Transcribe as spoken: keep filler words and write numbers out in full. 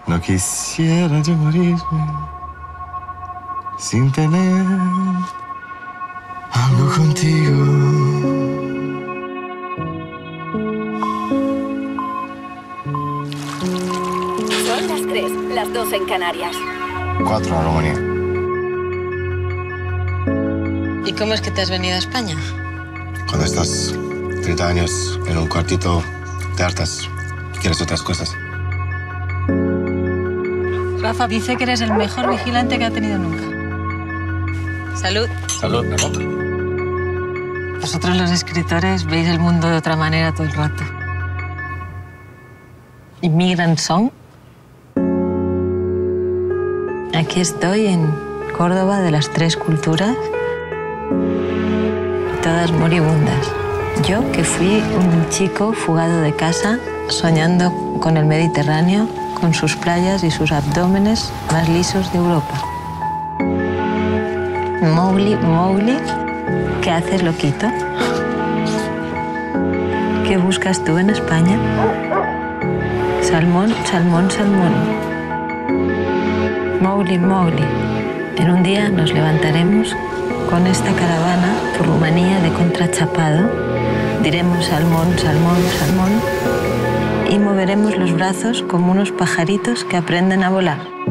No quisiera yo morirme sin tener algo contigo. Son las tres, las dos en Canarias. Cuatro a Rumanía. ¿Y cómo es que te has venido a España? Cuando estás treinta años en un cuartito, te hartas y quieres otras cosas. Rafa dice que eres el mejor vigilante que ha tenido nunca. Salud. Salud, mi amor. Vosotros los escritores veis el mundo de otra manera todo el rato. Immigrant Song. Aquí estoy en Córdoba de las tres culturas, todas moribundas. Yo, que fui un chico fugado de casa, soñando con el Mediterráneo, con sus playas y sus abdómenes más lisos de Europa. Mowgli, Mowgli, ¿qué haces, loquito? ¿Qué buscas tú en España? Salmón, salmón, salmón. Mowgli, Mowgli. En un día nos levantaremos con esta caravana por Rumanía de contrachapado. Diremos salmón, salmón, salmón y moveremos los brazos como unos pajaritos que aprenden a volar.